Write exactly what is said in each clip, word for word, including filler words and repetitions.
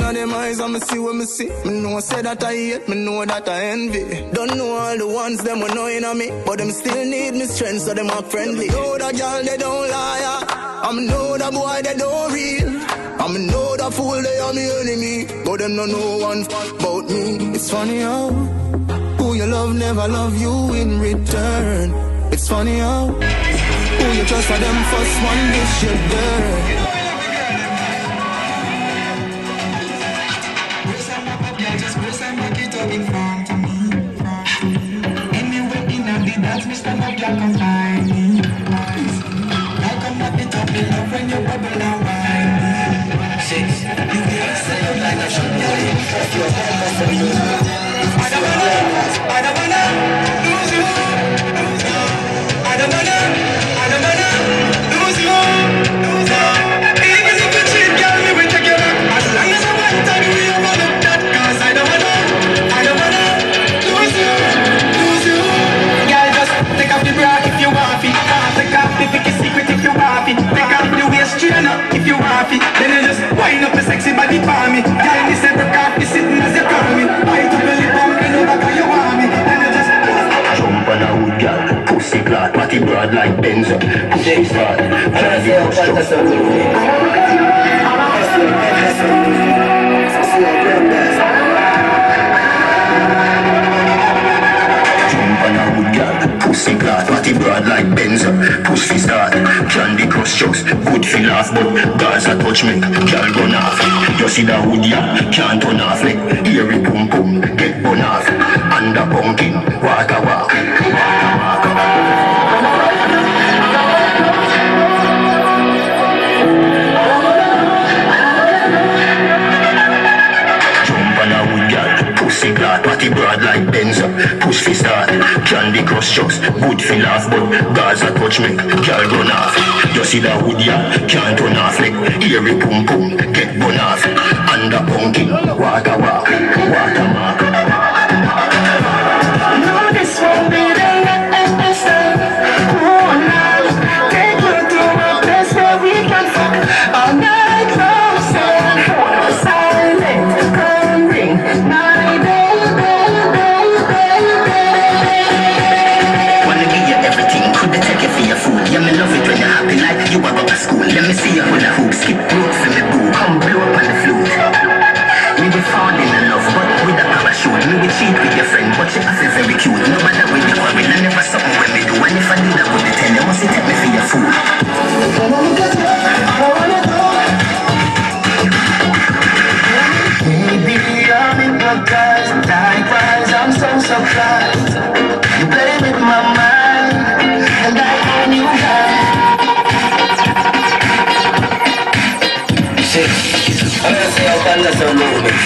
of them eyes and me see what me see. Me know say that I hate, me know that I envy. Don't know all the ones them were knowing on me, but them still need me strength so them act friendly. Know that girl they don't lie, I'm know that boy they don't real. I'm know that fool they are me enemy, but them don't know one fuck about me. It's funny how who you love never love you in return. It's funny how who you trust for them first one this shit burn. Just press and make it up in front of me. Anywhere in a bit, that's Mister Black and find me. I come up it up in love when you bubble and wine me. Six, you will say you like a shot, you I don't wanna, I don't wanna lose you. I don't wanna, I don't wanna lose you. Lose you. Even if you cheat, girl, me will take you back. As long as I want to do you, want to that. Cause I don't wanna, I don't wanna lose you, lose you. Girl, just take off the bra if you want it. Take off the picky secret if you want it. Take off the waist trainer if you want it. Then you just wind up a sexy body for me. Girl, this every cock is sitting as you call me. I took a lip on me, know that you want me. Then you just jump on a wood, girl. Pussy clot, body broad like Benzo. Pussy start, can't be pushed up. Pussy clot, body broad like Benzo. Pussy start, candy cross jokes. Good feel off, but Gaza touch me. Girl gun off. You see the hood, yeah, can't turn off. Like eerie boom boom, get bun off. Under pumpkin, water walk, water walk. Pussy clot, body broad like Benzo. Push fi start, candy cross jokes. Good fi laugh, but Gaza touch me. Girl run off. You see the hood, yeah, can't turn off. Like eerie pum pum, get bun off. Under pumpkin, water walk, water mark. No, this won't be the last time. Oh no, take you to a place where we can fuck all night long. So silent, come ring. Yeah, me love it when you're happy like you are out of school. Let me see you on a hoop, skip rope for me boo. Come blow up on the flute. We be falling in love, but with a parachute. Me we cheat with your friend, but you have very cute. No matter when you quarrel, I never something when me do. And if I did, I would tell you, must you take me for your fool. Baby, I'm hypnotized. Likewise, I'm so surprised. You play with my mind, and I own you high. Shit, I'm gonna say I'll find us a movement.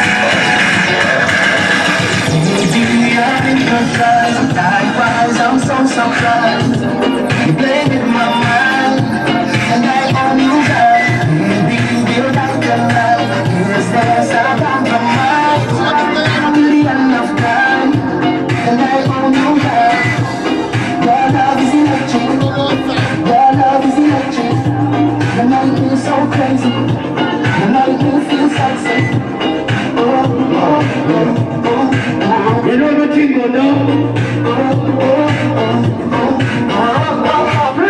Baby, I'm hypnotized. Likewise, I'm so surprised. You play with my mind, and I own you high. Baby, you feel like a life. Is there some compromise? The end of time, and I own you high. Your love is electric. Your love is electric. You make me so crazy. You make me feel sexy. Oh, oh, oh, oh, oh. You know what you go down? Oh, oh, oh, oh, oh, oh, oh.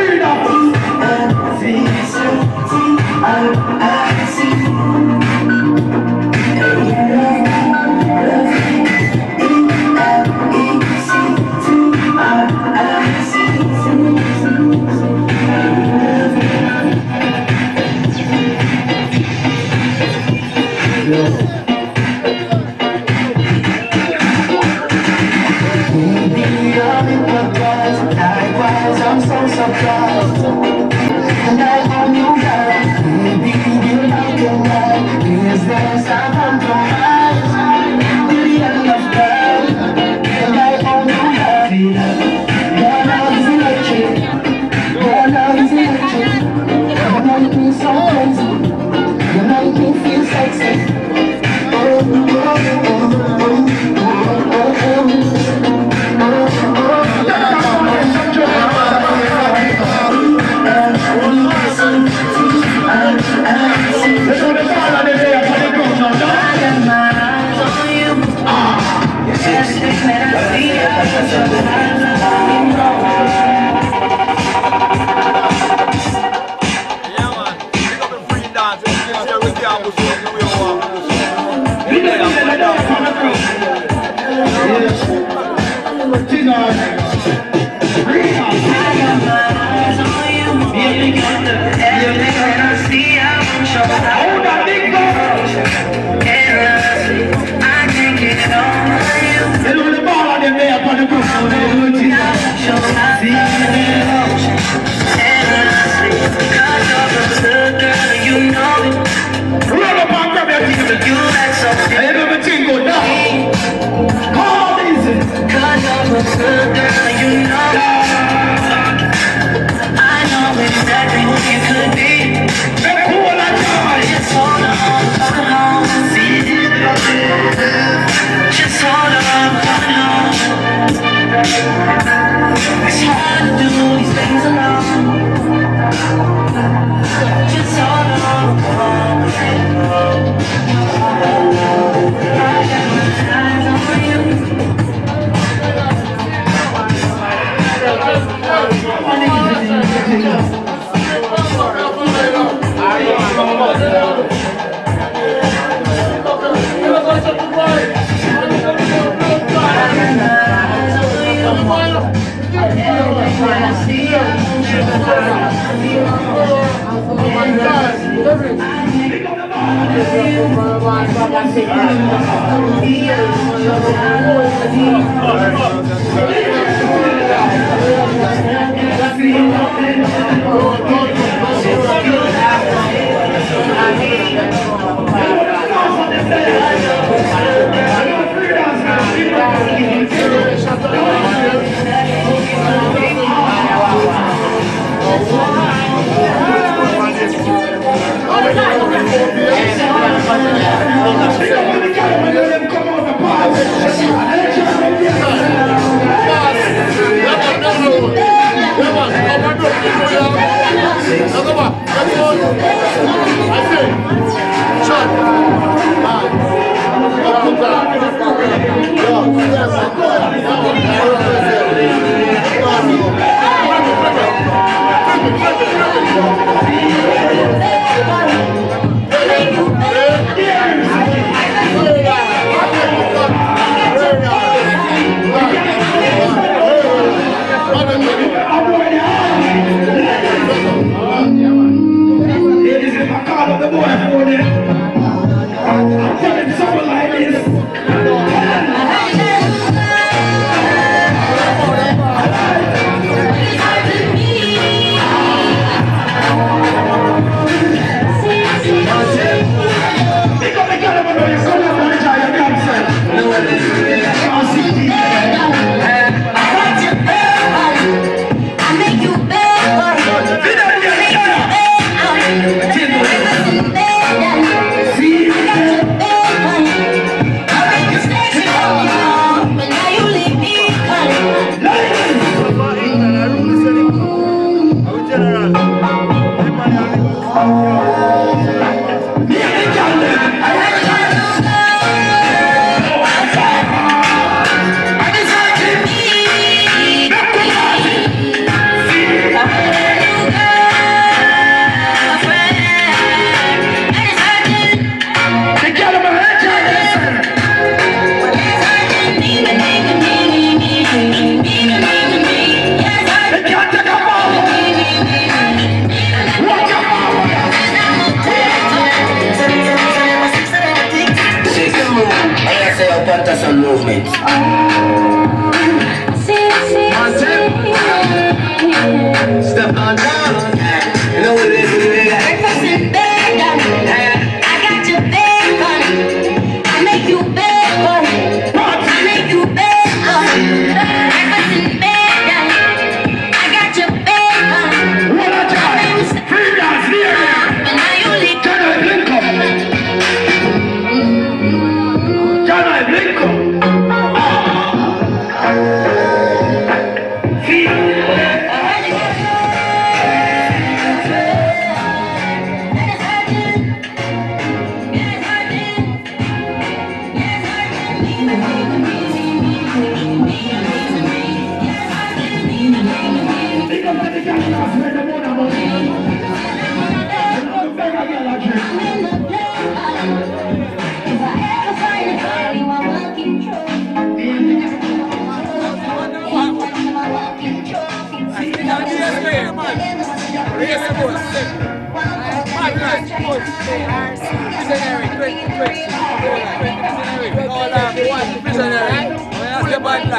Come on, the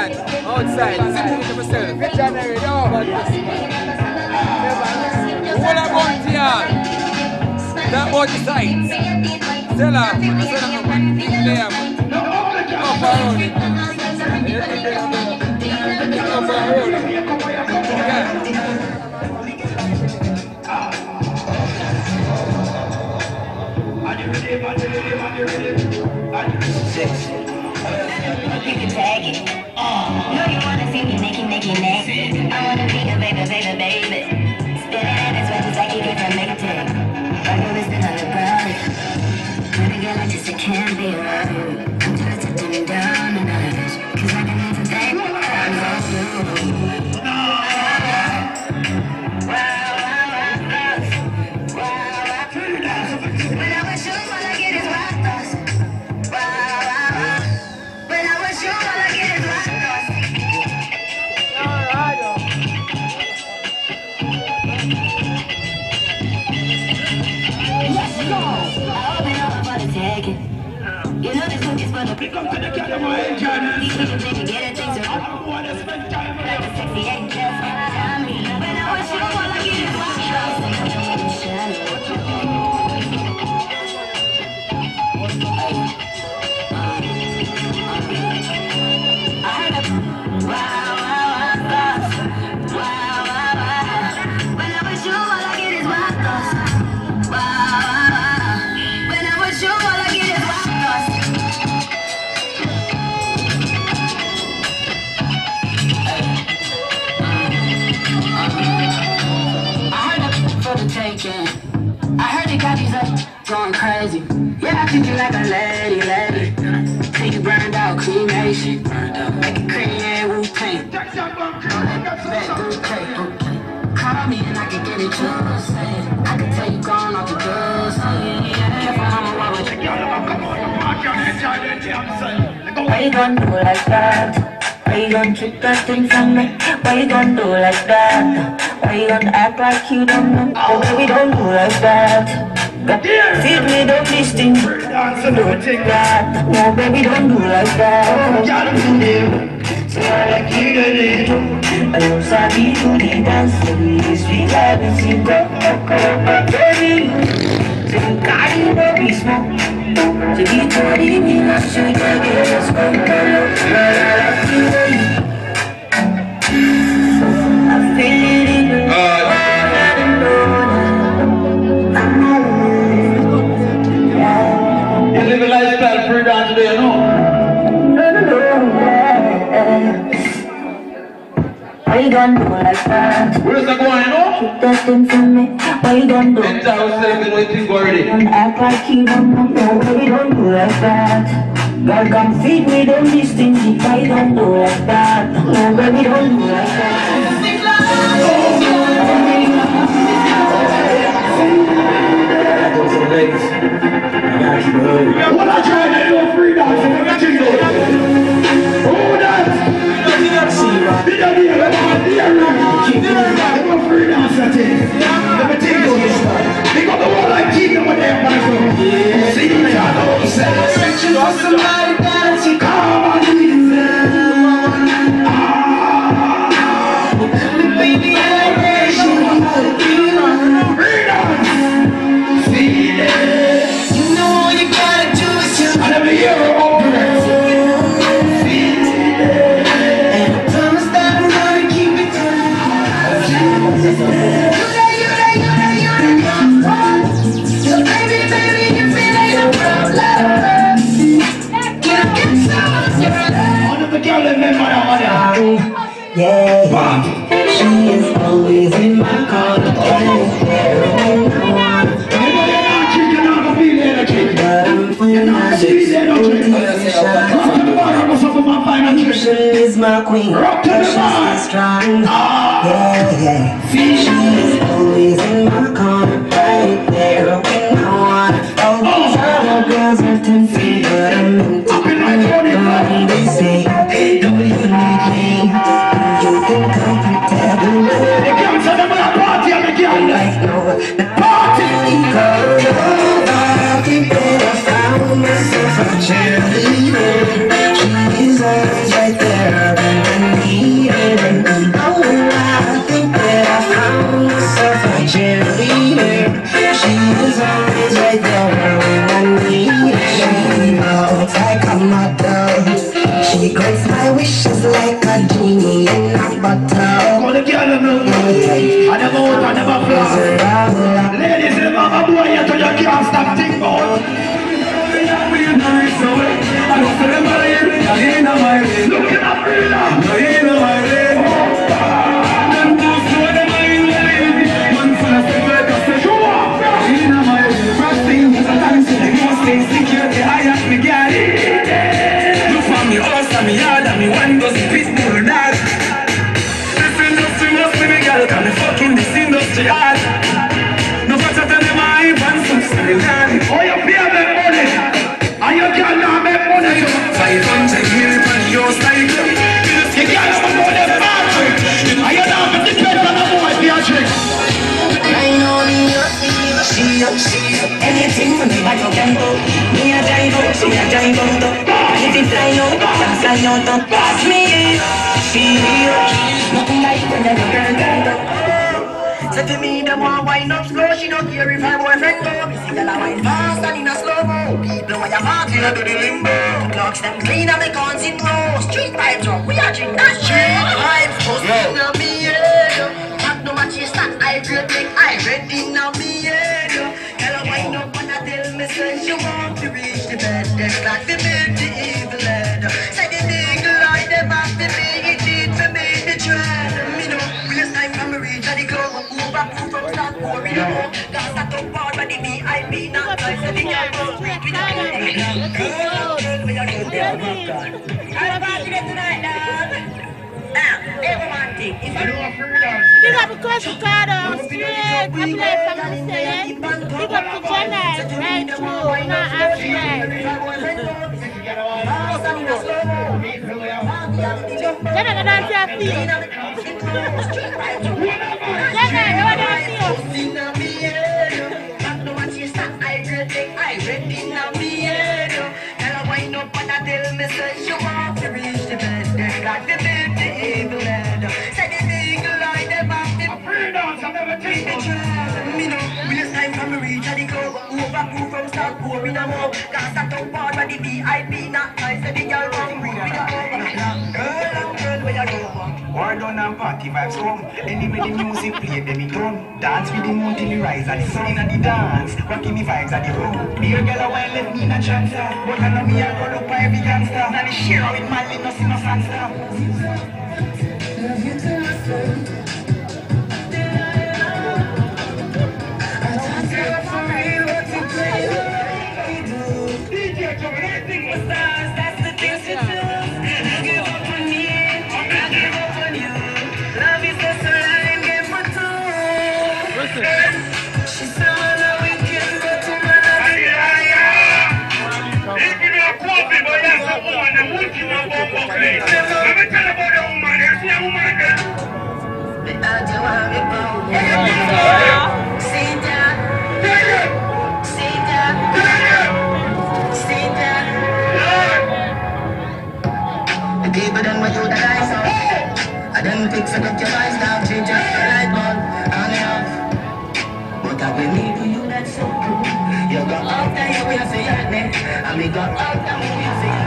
man. Outside. Sitting with myself. Visionary, no. What about y'all? That about the sights. Tell her. I said I'm man. Big player, man. Up around it. Up around it. Yeah. You can tag it. Oh. No, you wanna see me naked, naked, naked. I wanna be a baby, baby, baby. Spinning at his wedges like he came from Maytag. I know this been on the ground. When a girl like this, it can't be around. I'm trying to turn it down a notch. Cause I can live a day I love you. When I was young, all I get is wild thoughts. When I was young, all I get is wild thoughts. Let's go. I'll be over for the taking. You know this book is for the pick up to the cat of my head, Jordan. These niggas make me get it, things are I want to spend time like a sexy eight just tell me. When I was young, all I get is wild thoughts. I heard the copies up going crazy. Yeah, I treat you like a lady, lady. Till you burned out, cremation. Make it cream, yeah, Wu-Tang. Call me and I can get it just. I can tell you gone off the drugs. Careful, mama, why would you? Why you gon' do like that? Why you gon' trick that thing from me? Why you gon' do like that? Why you gon' act like you don't know? Oh baby, don't do like that. Feed me, don't be stingy. Don't do that. No baby, don't do like that. So I like you to live. I don't sabi to the dance. We sweet like a secret. Baby, so you got it, don't be smart. So you told me, I should take it. Let's go, but I like you. I feel it. You live a lifestyle free down today, you know? Why you gon' do like that? Where's that going, you know? Keep testing for me. Why you gon' do? Enter ourselves in waiting already. Don't act like you don't know. No, baby, don't do like that. Girl, come feed me, don't be stingy. Why you gon' do like that? No, baby, don't do like that. What I try to do free dance and everything goes. Oh, that! Did I hear that? Did I hear that? Free dance and things. Everything goes. They got the one like keep them with their hands on. See me, I know the sense. For somebody dancing, come on, baby, I wish you would be free dance. See it. I never hear her open it. And I promise that I'm gonna keep it tight. You there, you there, you there, you there. So baby, baby, you feel like a problem. Can I get some? One of the girls in my money. Yeah, she is always in my corner. Is my queen, she's strong, yeah, yeah. She is always in my corner, right there when I want. All these other girls are tempting, but I'm into it. They say, hey, do you need me? You can come pretend. The girls are the party, I'm the girl. Like no, the party goes over. I think that I found myself a cheerleader. She is always right there. between me and that bottle. Go to girl, no. I never out, I never fly. Ladies and mama boy, you to your can't stop think about. I don't feel my head, I ain't no my way. Looking up real now, I ain't no my way. Them two slow, them I ain't way. One full of step like a step, you walk. I ain't no my way. First thing is a time, so the most things security, I ask me, get it. Look for me, house and me yard, and me one goes pit bull dad. This industry must be me girl, can me fucking this industry hard. No better than them I ain't one some silly daddy. Oh, you pay them money. And you can't now make money. Five hundred million on your cycle. You can't have a money factory. And you don't have to depend on a boy for your trick. I know me, she up, she up. Anything for me, I can go. Me a drive out, she a drive out. If it fly out, can fly out. Pass me, she up. Nothing like when a girl drive out. Say to me, them want wind up slow. She don't care if her boyfriend go. Me see girl a wine fast and in a slow-mo. People when you party, you do the limbo. Clocks them clean and they guns in row. Street vibes up, we are drink that shit. Vibes post in a me head. Have no match you start, I break make I ready now me head. Girl a wind up and I tell me say she want to reach the bed. That's like the made the evil head. Say the nigga like them have to be it did for me the dread. Me know waste time from me reach at the club. Move from start pouring up. Cause I don't want the V I P not nice and the girl goes straight with the girl. Girl, we are doing there, oh God. I'm about to get tonight, dog. Now, every man think if you don't freedom. Big up the Coach Carter, straight, I play from the same. Big up the Janet, right through, not outside. Janet, I don't see a feel. Janet, I don't see a I ready now, me head. Girl, I wind up and I tell me say she want to reach the bed. They got the bed, the evil head. Say the eagle eye, them have the freedoms and everything. The trail, me know, waste time from me reach at the club. Overproof from start pouring a mob. Cause I don't want when the V I P not nice. Say the girl come read with a girl and girl, where you go? War done and party vibes come. Anyway the music play, then it done. Dance with the moon till the rise and the sun and the dance. Rocking the vibes at the room. Me a girl a while left me in a chance. But I know me a go look for every gangster. Now the share with my little see no fanster. Love you to myself. I don't care for real what you play. D J Joe, anything with stars, that's the things you do. I give up on me, I give up on you. Love is just a line game for two. She said my love we can go to my love. If you don't want me, but that's a woman, the woman you want to play. Let me tell about the woman, there's a woman there. I do want me both. See that? See that? See that? The people them want you the lights off. I don't think so that your eyes down, change your light bulb on and off. But I will need for you that's so cool. You got out there, you will see it, man. And we got out there, we will see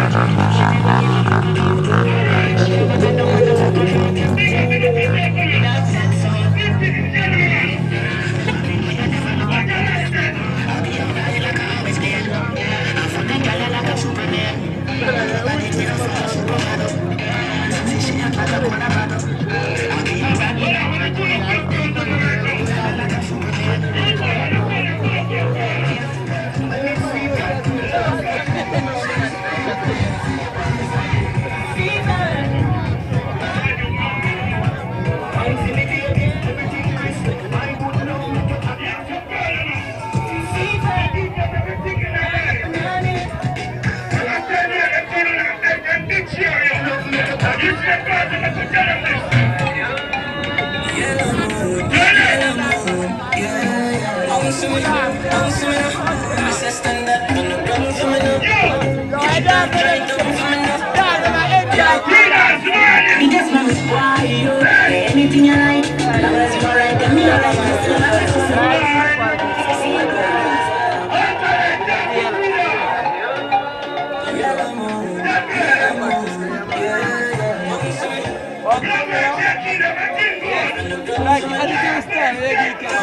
anything you like, as long as you're right, then me I like Like, attitude style, they give it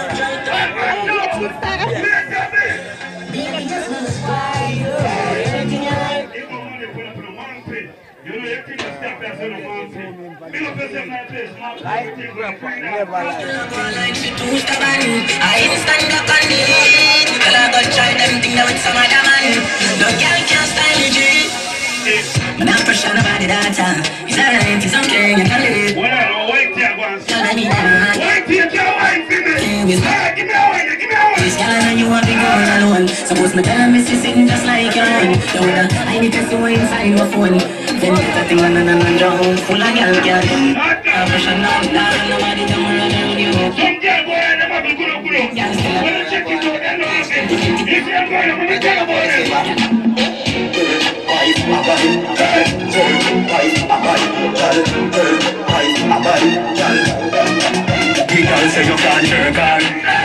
Man, I'm fresh on about the data. It's alright, it's okay, you can live. Well, wait here, once. Tell me that. Wait here, can't wait for me. Hey, with Hey, give me a wine, give me a wine. this girl and you want to go alone. Suppose me tell me sing just like your own. You wanna, I need to see what inside my phone. Then get a thing on and on down. Full of girl, girl. I'm fresh on now, down, nobody don't run around you. Some girl go ahead and have a good up, good up. Girl, still When you check it out, then know it. If you're going to be tell about it. Girl say you can't jerk on.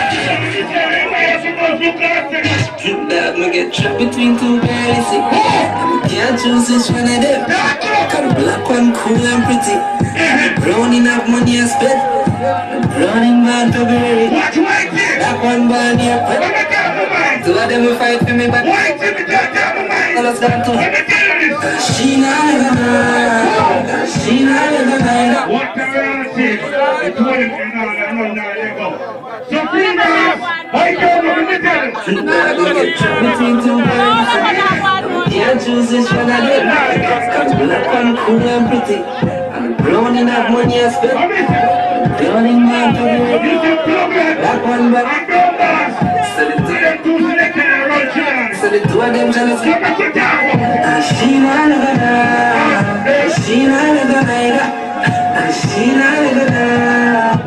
that me get trapped between two girls, see. I can't choose which one of them. Cause the black one cool and pretty. The brown enough money I spend. The brown in bad February. Black one bad near pet. Two of them will fight for me, but all of them too. She not gonna, she not gonna. What the reality? It's what it is now, I know now, there you go. So females, I don't know what to tell you. Between two girls, can't choose which one of them. Cause black one cool and pretty. And the brown enough money I spend. Brown in my February. Black one back. So the two, so the two of them jealous. And she not gonna, she not gonna, and she not gonna,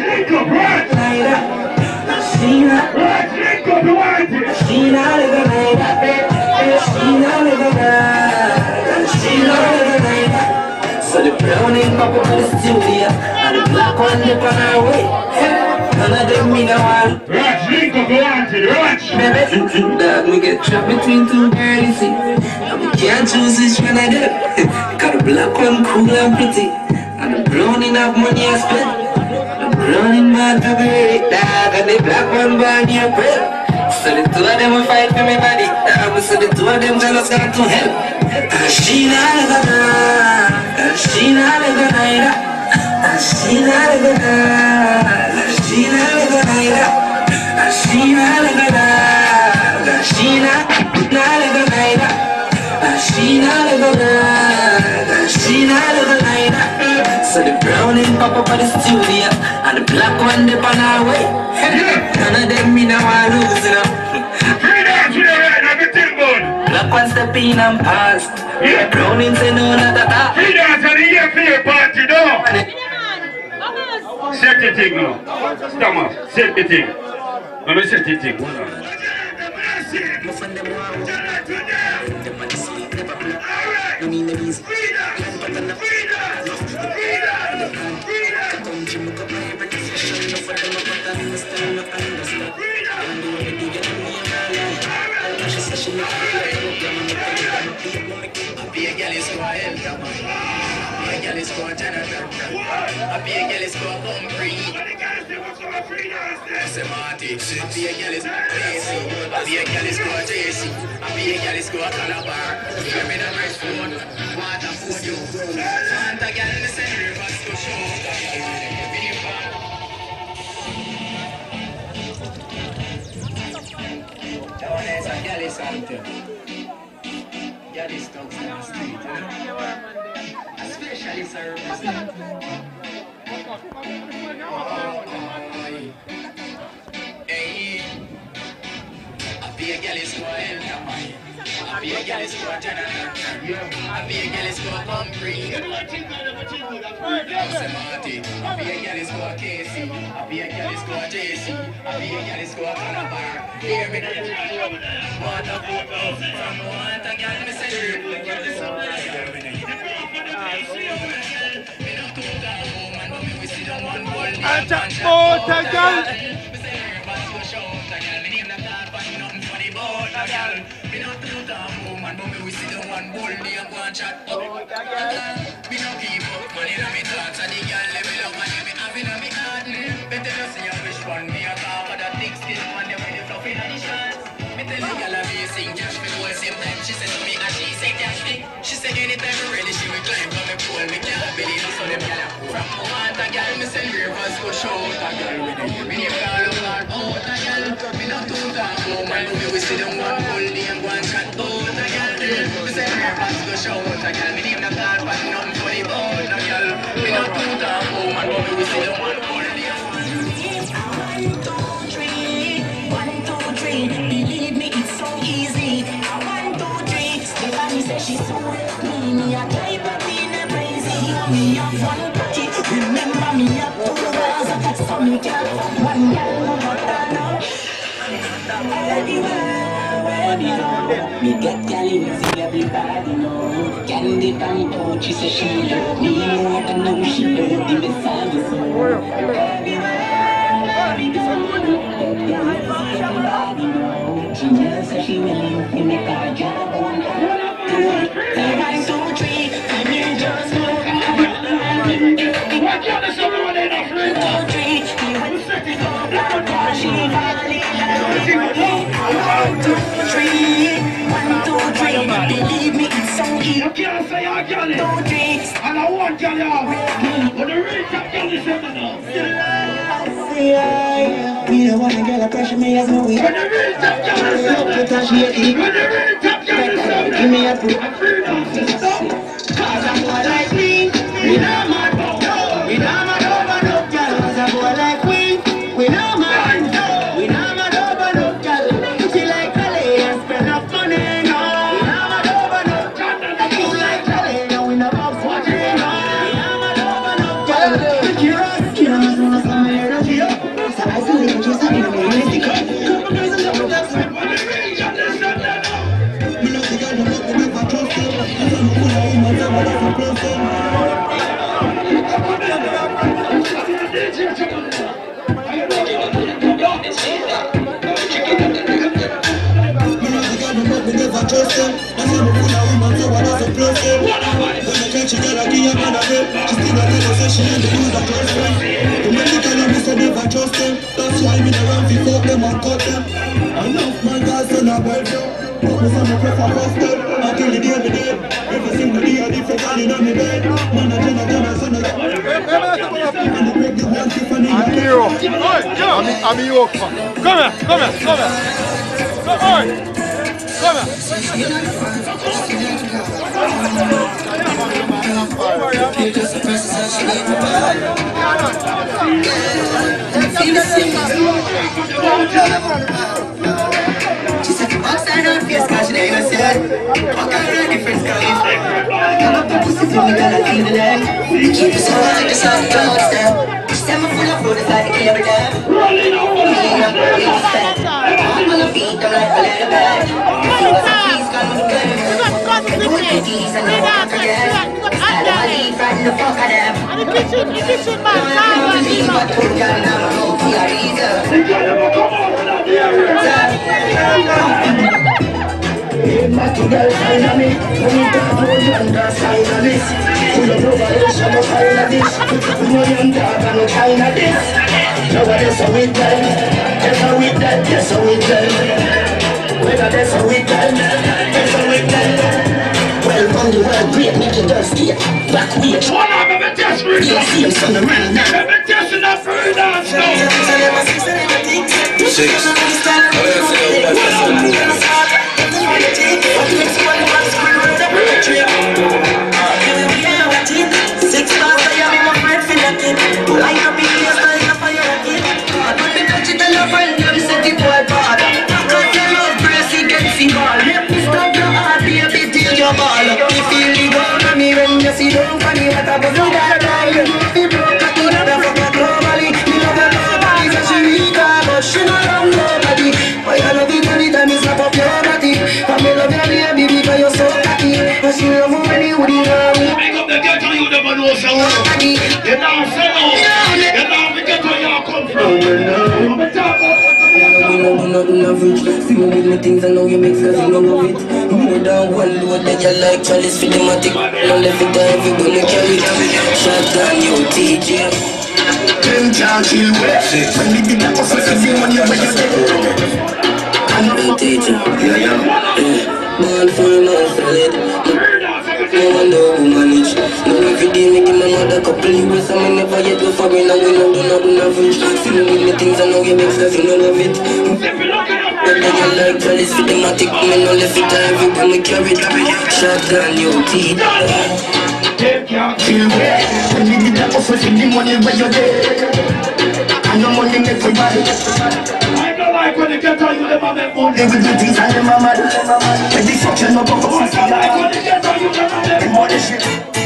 she not, she not gonna, she not gonna, she not gonna. So the brown in pop up in the studio, and the black one dip on our way. None of them me no one. Raj, Linko, go on to the Raj. Baby, dog, me get trapped between two girls, see. And we can't choose which one of them. Cause the black one cool and pretty. And the brown enough money I spend. The brown in my February, dog, and the black one born near bread. So the two of them will fight for me body. Dog, so the two of them jealous gone to hell. And she not gonna, and she not gonna, and she not gonna. She not gonna, she not gonna, she not, not gonna, she not gonna, she not gonna. So the brown in pop up at the studio, and the black one dip on our way. None of them me no want lose, you know. Free dance with the right, everything good. Black one step in and pass. The brown in say no, not at all. Free dance and the year for your party, though. Set the thing now. Stop, set the thing. Let me set the thing. Hold on. A girl is going to a big girl is going to come free. I say Marty, a big girl is crazy. A big girl is going to J C. A big girl is going to Calabar. Give me the right phone. Want a food you. Want a girl in the center of us to show. That one is a girl is out there. Girl is dogs in the street, you know. Especially service. Hey, I be a girl is going to help me. I be a girl is going to I be a girl is going to come free. I be a girl is going to K C. I be a girl is going to J C. I be a girl is going to Calabar. Hear me now. Want a photo from want a girl me say. And Jack Porter, girl. Money in my thoughts, and the girl level up, and me having a me heart. Better not see which one me a talk, but that thick skin one them with the fluffy and the short. Me tell the girl me sing cash me whole same time. She said to me and she say cash me. She say anytime me ready, she will climb from me pole. Me can't believe so them gyal from me want a girl. Me send rivers go show out a girl with the me name call up hard out a girl. Me not too talk woman, me we sit down one whole day and go and chat out a girl. Me send rivers go show out a girl. Me name not call but nothing funny about a girl. Me not too talk woman, but me we sit down one whole day. One, two, three, one, two, three. Believe me, it's so easy. One, two, three. Stephanie says she's so with me. Me a type of being a crazy. Me have one party. Remember me have two bars. So me can't fuck one girl no matter now. Anywhere, where me go, me get girl easy. Everybody know. Candy and Coach, she says she love me more than know she love the Messiah. Everywhere. She just said she will leave me make her job on her. One, two, three, and you just look at me. One, two, three, he went straight for black car. She finally let me. One, two, three, one, two, three. Believe me, it's so easy. You can't say I got it. Two, three, And I want you to but the real top girl is seven now. Me don't wanna get a pressure me as no weed. When the real top girl is seven. When the real top girl is seven. give me a food. I'm free now. Cause a boy like me, we not mad. We not mad over no girl. Cause a boy like we, we not mad. We not mad over no girl. She like Kelly and spend up money. No, we not mad over no girl. I feel like Kelly, no we not box watching. No, we not mad over no girl. Kira, Kira, no some energy. So I still think just a little bit of stick up. Come on, guys, and jump up. When the real top girl is seven now. Me love the girl, them up, me never trust them. I tell me who I am, I tell me that's a close them. Me love the girl, them up, me never trust them. I tell me who I am, I tell me that's a close them. When I catch a girl, I give her man a bit. She still a little, say she ain't the one that trust them. The men the girl, me say never trust them. That's why me don't run fi fuck them and cut them. Enough man guys son a welcome. But me say me prefer bust them. Until the day me dead. Every single day I different girl inna me bed. Man a tell a girl my son a and they break the one Tiffany. I'm here. I'm I'm here. Come here, come here, come here. Come on. Come She said to box her on face cause she ain't gonna see it. Walk her on different skies. Come up the pussy for me, girl, I feel the leg. Keep it so high, just on the clouds there. She said me full of food, it's like a cable there. Me up, me set. I'm on the feet, I'm like a little bed. Please call me good. Do it with these and the walk again. Style of my lead, frighten the fuck out of them. And the kitchen, the kitchen man, Don't let me believe what two girl now know for a reason. My two girls sign on me. When you talk to a young girl sign on this. Full of revelation, but sign on this. No young dog and no China this. Now what is a with them? Yes a with them, yes a with them. Whether there's a with them, yes a with them. Well, on the world great, make your girl skate. Back way. One of them is desperate. You'll see him son of run now. I'm just enough for you now. Six bars, I am in my friend for nothing. Like a big yes, I am for your kid. But me touch it and your friend, them set the boy bad. Cause you love Gracie, get see ball. Let me stop your heart, baby, till your ball. If you leave on me when you see don't funny, what I do that guy. If you broke a thing, I fuck her globally. Me love her nobody, so she weak, but she not love nobody. Why I love it anytime you slap up your body. And me love your baby because you're so cocky. But she love you when you would love me. Make up the ghetto, you never know so well. You now say no. You now forget where you come from. I'm a talk about You know, do not do not reach. See me with my things, I know you make cause you don't love it. You know more than one load. Then you like Chalice for the matic. No left it time for gonna carry. Shotgun, you T J. Them can't kill me. When we did that, I was the money when you dead. I'm T J. Yeah, yeah. Born for a man solid. No one know who manage. No every day me give my mother couple euros. I may never yet go for me. Now we know do not do nothing. See me with me things I know you make stuff, you know love it. But then you like Chalice for the matic. Me no left it time for when we carry it. Shotgun, yo, T. Them can't kill me. When we did that, I was the money when you dead. And no money make for buy. Like when they get on you, they want them money. They will do things and them are mad. When they fuck you, no go for us. Like when they get on you, they want them money shit.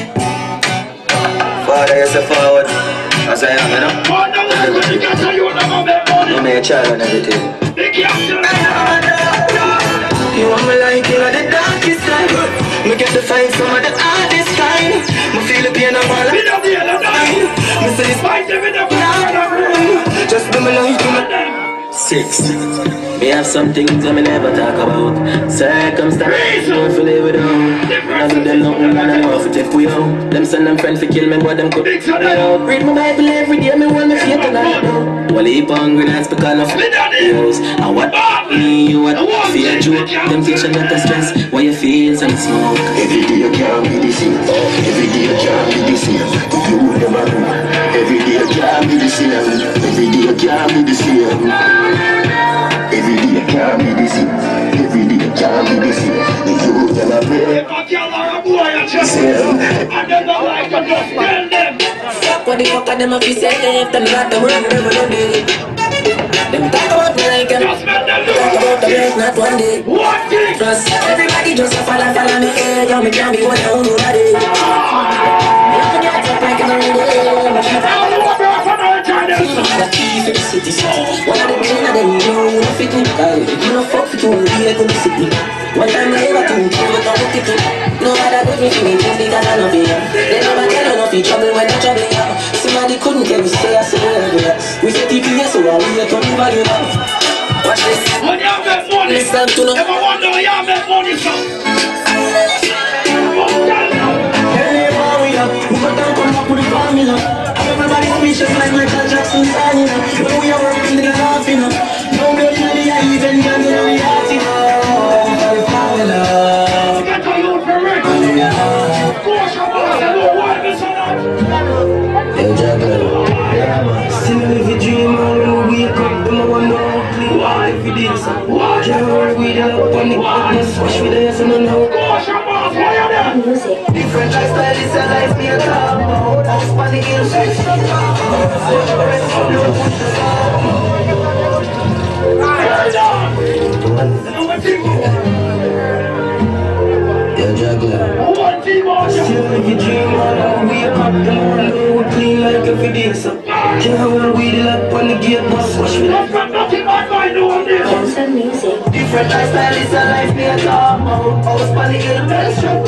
Father, you're so forward. As I am, you know. Father, like when they get on you, they want them money. You make a child and everything. They can't kill me. You want me like you at the darkest time. Me get to find some of the hardest time. Me feel the pain of all of don't hear the time. Me say it's fight them in the blood. just do me like you. Six. Me have some things that me never talk about. Circumstances, don't feel it without. None of them nothing, and I know if take we out. Them send them friends to kill me, but them could read my Bible every day, me want me faith and I know. Well, heap hungry, that's because of bills. And what me, you what fear joke. Them teach you not to stress what you feel and smoke. Every day you can't be the same. Every day you can't be the same. If you never know. Every day you can't be the same. Every day you can't be the same. Every day you can't be the same. Every day you can't be the same. If you never pray, I never like to just tell them. What the fuck are them up to say? Them not the work, never done it. Them talk about me like them. Talk about the work, not one day. Trust everybody just a follow, follow me. Hey, yo, me can't be one down nobody. Never get up like I'm in the air. City, city, city. One of them men of them, you know, you don't fit me. You don't fuck fit me, you ain't gonna sit me. One time I ever told you, you don't put it in. No matter what me feeling, just because I know fear. They never tell you nothing trouble when you're troubling you. Somebody couldn't get me, say I saw everywhere. We say T P S, so I will get on the value now. Watch this. When you make money, listen to no. never wonder when you make money, so. Hey, we up. We got down, come back with the formula. Everybody speeches like Michael Jackson signing up. When we are working, they're laughing up. No blood in the eye, even guns in the reality. Still if you dream on when we wake up, them I wonder why if you did so. Can't worry with the love on the darkness. Wash with the yes and the no. Different lifestyle is a life me a talk about. House on the hill, sex from yeah, juggler. Still if you dream on when we wake up, them I wonder we clean like every day so. Can't worry with the love on the gate bus. Wash with the music. Different lifestyle is a life me a talk about. House on the hill, sex from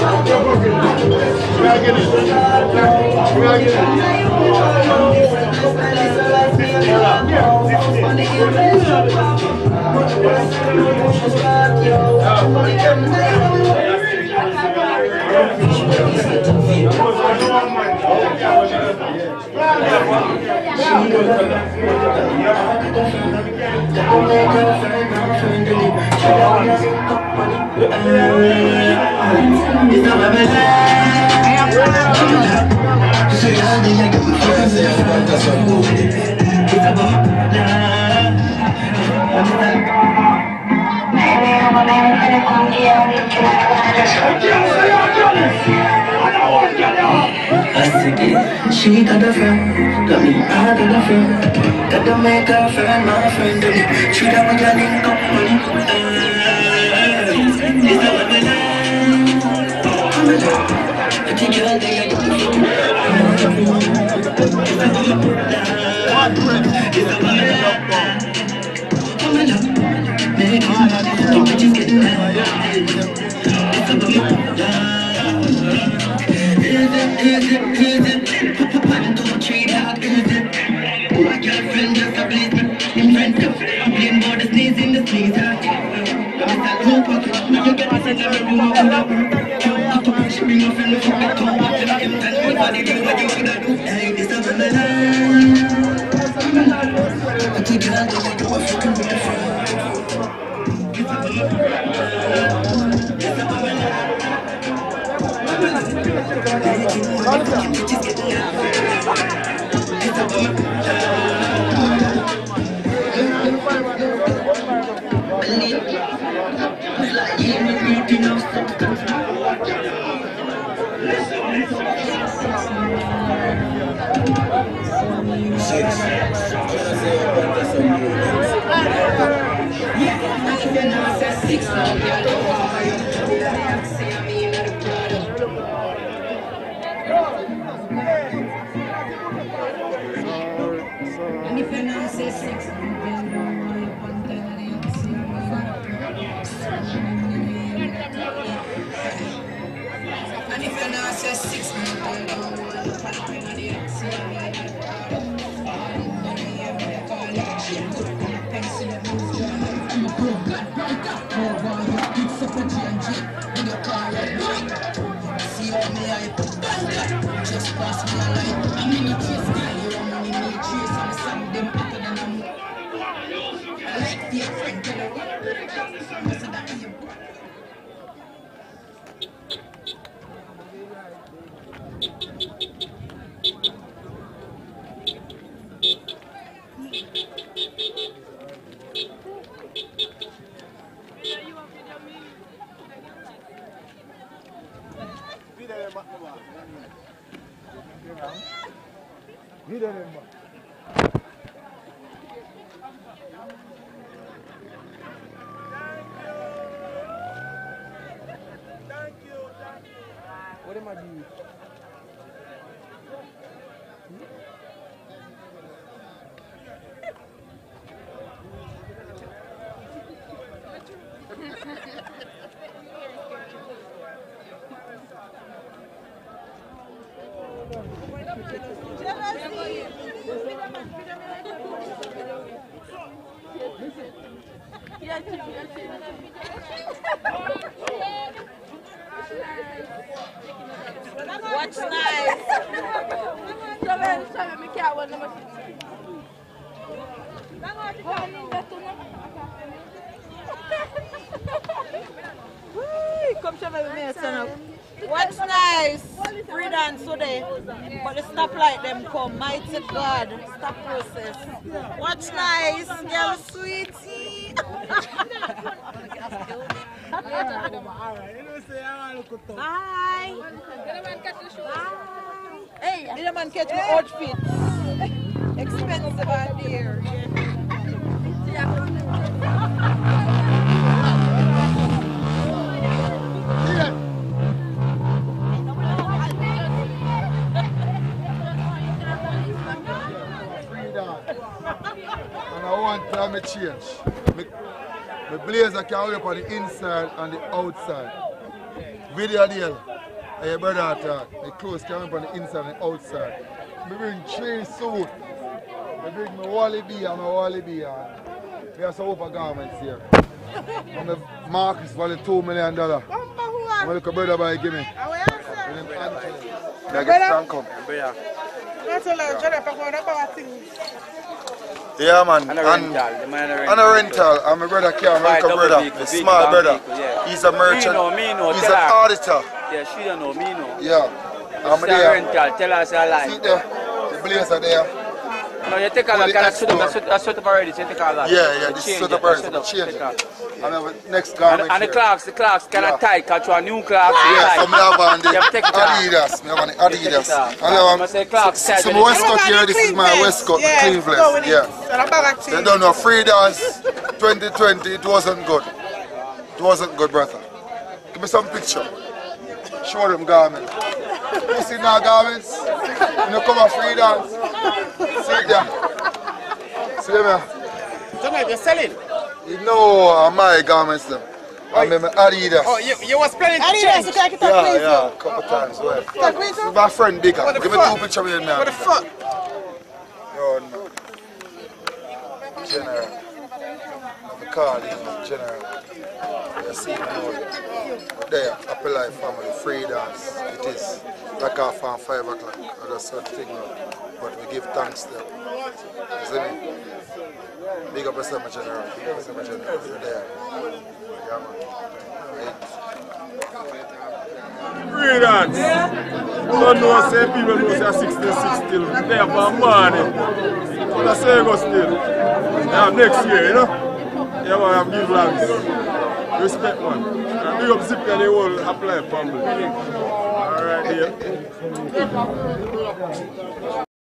She got a friend, got me, I got a friend. Got to make her friend, my friend. She got my girl in company. Is that what we like? I'm a dog. I think you're there. I'm a dog. Make it, just get down. It's a dog. Is it, is it, is it? One, two, three, dog, is it? My girlfriend just a blaze me in front of I'm playing more the sneeze in the sneeze. I'm a low pocket, you get this in every room I woulda bring. She bring up in the front door, watching her him and everybody do what you woulda do. Hey, this is my life. I keep it on the way, do a fucking with the front. Give up my life. This is my life. Hey, you know what you can just get the love. This is my life. Believe me. Like you need to know something. Six. Yeah, if you know say six now, you don't want to see me in the product. And if you know say six now, you don't want to content and see and if you know say six now, you don't want to content and see me. Just pass me a light. I'm in the chase guy, you're money me chase. I'm some them better than them. I like the friend, tell her what. So that you What am I doing? What's nice? What's nice? Free dance today. But the stoplight them come. Mighty God. Stop process. What's nice? Girl sweetie. Bye. Hey, did a man catch my outfit? Expensive out there. And I want to have me change. Me, me blazer can wear on the inside and the outside. Video deal. And your brother attack. My clothes can wear on the inside and the outside. Me bring three suits. Me bring my Wally-B and my Wally-B and we have some upper garments here. And my Marcus for the two million dollars. My little brother boy give me. I get some come. Yeah, man. And a rental. And, and a rental. And my brother Cam, my little brother, my small brother. Yeah. He's a merchant. Me know, me know. He's an auditor. Yeah, she don't know, me know. Yeah. I'm there. Rental. Tell us a lie. See there, the blazer there. No, you take a lot. Can I set up, I set up already? So you take a lot. Yeah, yeah, this is set up already. Change it. And then next garment. And, and the clocks, the clocks kind of tight. Catch a new clocks. Yeah, so I have on the Adidas. I have on the Adidas. And I have say clocks tight. So my waistcoat here, this is my waistcoat, the clean vest. Yeah. They don't know, free dance twenty twenty, it wasn't good. It wasn't good, brother. Give me some picture. Show them garments. You see now garments? You know, come on, free dance. See it there. See them here. Tonight you're selling? You know, uh, my garments them. I mean, my Adidas. Oh, you, you was planning to Adidas, change? you can get a Yeah, place. yeah, a couple times. Well. Take me too? My friend Bigger. What the Give me fuck? two pictures with him now. What the fuck? Yo, no. General. call him General. You see him now. There, Happy Life family, free dance. It is. Back off from five o'clock. I just sort of thing now. But we give thanks to them. You see me? Big up yourself, my General. Big up yourself, my General. You're there. Yeah, man. Free dance. Don't know say people know say sixty-six still. They have a money. But I say go still. Yeah, next year, you know? Yeah, man, have give lands. Respect, man. And big up Zip and the whole Happy Life family. Alright, yeah.